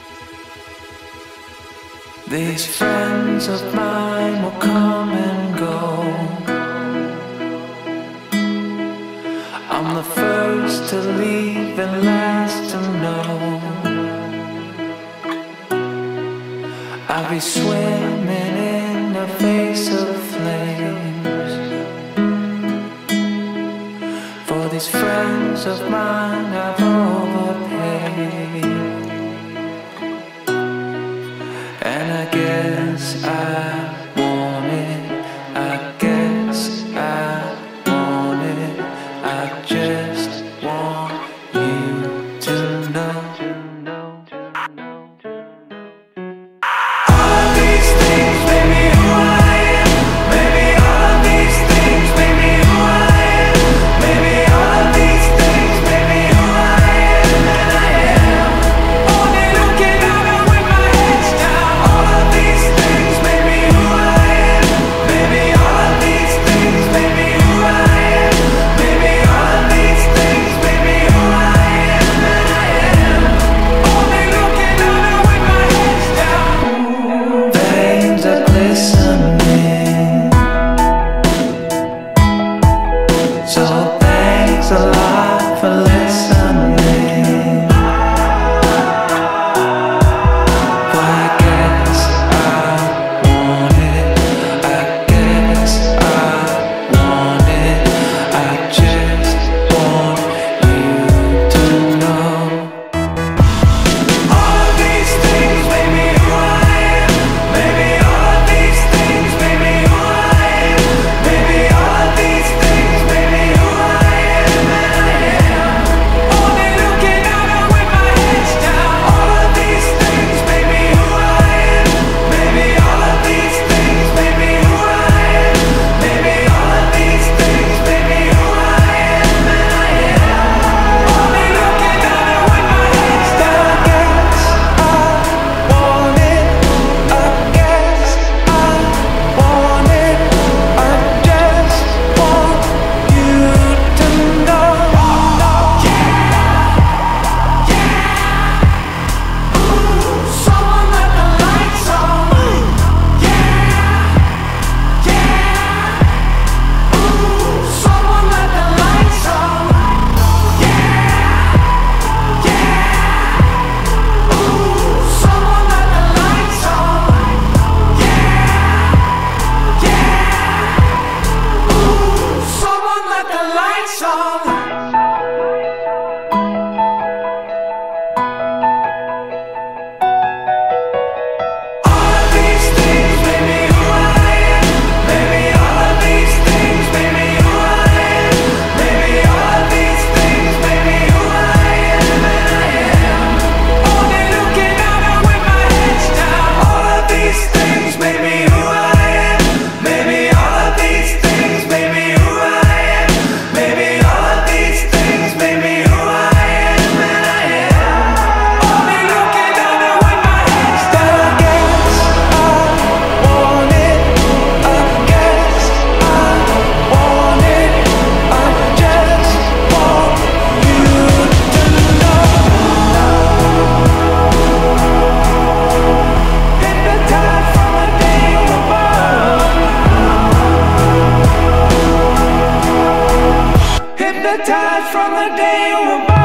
These friends of mine will come and go. I'm the first to leave and last to know. I'll be swimming in the face of flames. For these friends of mine I've overpaid. And I guess I want it, I guess I want it, I just want you to know. All of these things made me who I am. Maybe all of these things made me who I am. Maybe all of these things made me who I am. And I am only looking out with my head down. All of these things made me who I am. Maybe all of these things made me who I am. Maybe all of these things made me who I am. And I am only looking out with my head down. Veins are glistening. So thanks a lot for listening. Well, I guess I want it. I guess I want it. I just want you to know. All of these things made me who I am. Maybe all of these things made me who I am. Maybe all of these things made me who I am. And I am only looking out with my head down. All of these things made me who I am. Maybe all of these things made me who I am. Maybe all of these things made me who I am. And I am only looking out with my head down. I guess I want it. I guess I want it. I just want you to know. Ooh, someone let the lights on. Ooh, someone let the lights on. Ooh, someone let the lights on. Ooh, someone let the lights on. All of these things made me who I am. Maybe all of these things made me who I am. Maybe all of these things made me who I am. And I am only looking out with my head down. All of these things made me who I am. Maybe all of these things made me who I am. Maybe all of these things made me who I am. And I am only looking out with my head down. I guess I want it. I guess I want it. I just want you to know. Hypnotized from the day you were born. Hypnotized from the day you were born.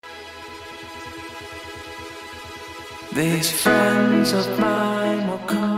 These friends of mine will come.